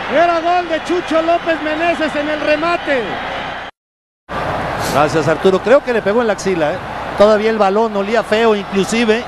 Era gol de Chucho López Meneses en el remate. Gracias, Arturo. Creo que le pegó en la axila, ¿eh? Todavía el balón olía feo inclusive.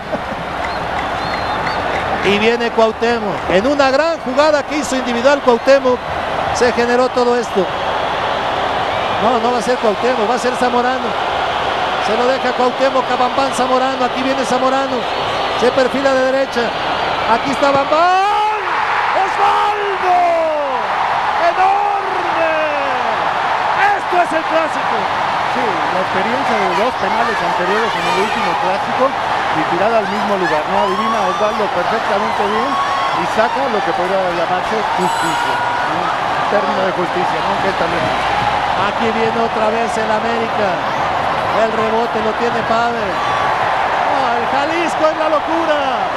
Y viene Cuauhtémoc. En una gran jugada que hizo individual Cuauhtémoc se generó todo esto. No va a ser Cuauhtémoc, va a ser Zamorano. Se lo deja Cuauhtémoc a Bambán Zamorano. Aquí viene Zamorano. Se perfila de derecha. Aquí está Bambán. ¡Osvaldo! ¡Enorme! Esto es el clásico. Sí, la experiencia de dos penales anteriores en el último clásico y tirada al mismo lugar. No adivina Osvaldo perfectamente bien y saca lo que podría llamarse justicia. Un término de justicia, ¿no? Que también. Aquí viene otra vez el América. El rebote lo tiene Pavel. El Jalisco es la locura.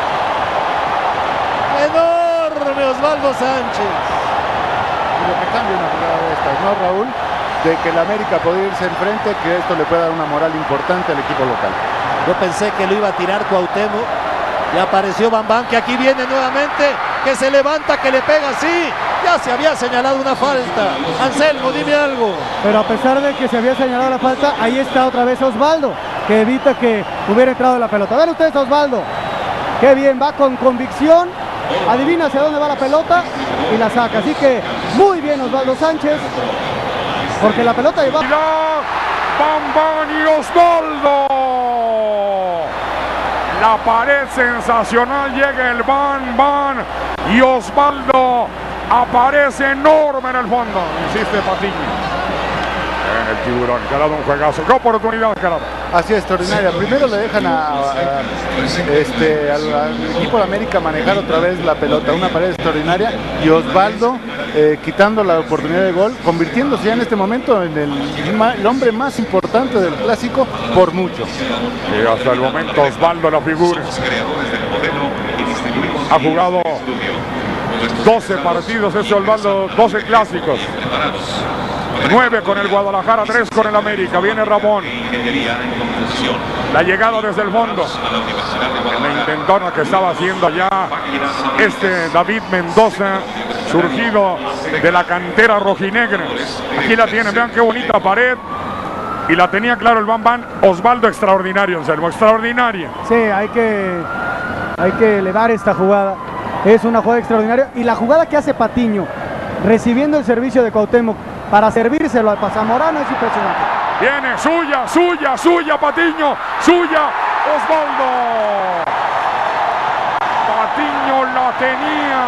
Enorme Osvaldo Sánchez. Y lo que cambia una jugada de estas, ¿no, Raúl? De que el América puede irse enfrente, que esto le puede dar una moral importante al equipo local. Yo pensé que lo iba a tirar Cuauhtémoc. Y apareció Bambán, que aquí viene nuevamente, que se levanta, que le pega así. Ya se había señalado una falta. Anselmo, dime algo. Pero a pesar de que se había señalado la falta, ahí está otra vez Osvaldo, que evita que hubiera entrado la pelota. Ven ustedes, Osvaldo. Qué bien, va con convicción. Adivina hacia dónde va la pelota y la saca. Así que muy bien Osvaldo Sánchez. Porque la pelota lleva... Bambán y Osvaldo. La pared sensacional, llega el Bambán y Osvaldo aparece enorme en el fondo. Insiste Patiño. En el Tiburón, Gerardo, un juegazo. ¿Qué oportunidad, Gerardo? Así extraordinaria. Primero le dejan al equipo de América manejar otra vez la pelota, una pared extraordinaria, y Osvaldo quitando la oportunidad de gol, convirtiéndose ya en este momento en el hombre más importante del clásico por mucho. Y hasta el momento Osvaldo la figura. Ha jugado 12 partidos ese Osvaldo, 12 clásicos. 9 con el Guadalajara, 3 con el América. Viene Ramón. La llegada desde el fondo. En la intentona que estaba haciendo allá David Mendoza, surgido de la cantera rojinegra. Aquí la tienen, vean qué bonita pared. Y la tenía claro el Bambán. Osvaldo, extraordinario, Anselmo, extraordinaria. Sí, hay que elevar esta jugada. Es una jugada extraordinaria. Y la jugada que hace Patiño, recibiendo el servicio de Cuauhtémoc, para servírselo al Zamorano, es impresionante. Viene, suya, Patiño, suya, Osvaldo. Patiño la tenía.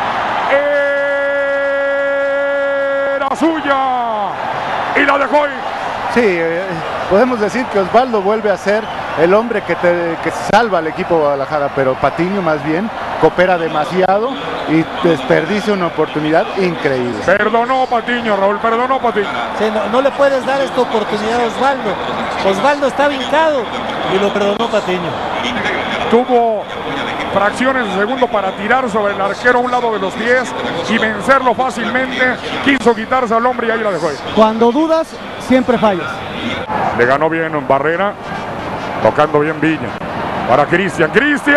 Era suya. Y la dejó ir. Sí, podemos decir que Osvaldo vuelve a ser el hombre que salva al equipo de Guadalajara, pero Patiño más bien coopera demasiado y desperdicia una oportunidad increíble. Perdonó Patiño, Raúl, perdonó Patiño. Sí, no le puedes dar esta oportunidad a Osvaldo. Osvaldo está vincado y lo perdonó Patiño. Tuvo fracciones de segundo para tirar sobre el arquero a un lado de los pies y vencerlo fácilmente. Quiso quitarse al hombre y ahí la dejó ir. Cuando dudas, siempre fallas. Le ganó bien en Barrera, tocando bien Viña. Para Cristian.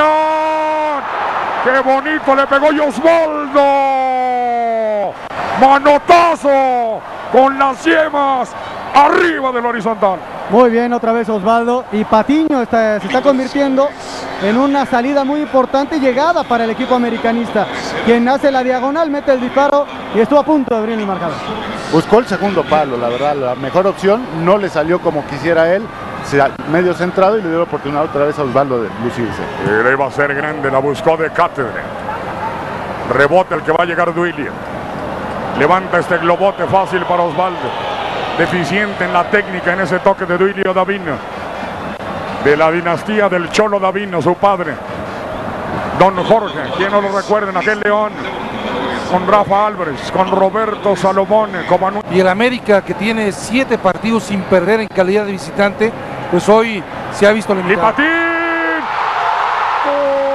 ¡Qué bonito le pegó! ¡Y Osvaldo! ¡Manotazo! Con las yemas arriba del horizontal. Muy bien, otra vez Osvaldo. Y Patiño se está convirtiendo en una salida muy importante y llegada para el equipo americanista. Quien hace la diagonal, mete el disparo y estuvo a punto de abrir el marcador. Buscó el segundo palo, la verdad, la mejor opción. No le salió como quisiera él. Medio centrado y le dio la oportunidad otra vez a Osvaldo de lucirse. Y le iba a ser grande, la buscó de cátedra. Rebote el que va a llegar Duilio. Levanta este globote fácil para Osvaldo. Deficiente en la técnica en ese toque de Duilio Davino. De la dinastía del Cholo Davino, su padre. Don Jorge, quien no lo recuerda, en aquel León. Con Rafa Álvarez, con Roberto Salomón. Y el América, que tiene 7 partidos sin perder en calidad de visitante, pues hoy se ha visto limitado. ¡Y Patín! ¡Gol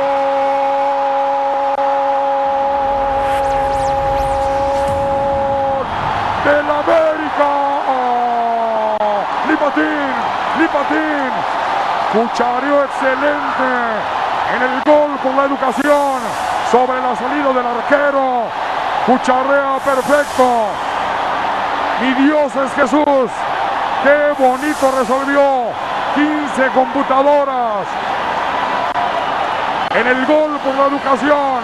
del América! ¡Lipatín! Cuchareó excelente en el gol con la educación sobre la salida del arquero. Cucharrea perfecto. Mi Dios es Jesús. Qué bonito resolvió. 15 computadoras. En el gol por la educación.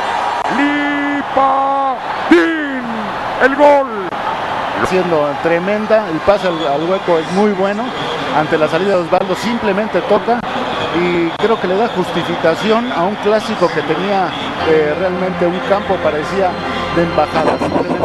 Lipadín. El gol. Siendo tremenda, el pase al hueco es muy bueno. Ante la salida de Osvaldo simplemente toca y creo que le da justificación a un clásico que tenía realmente un campo parecía de embajadas.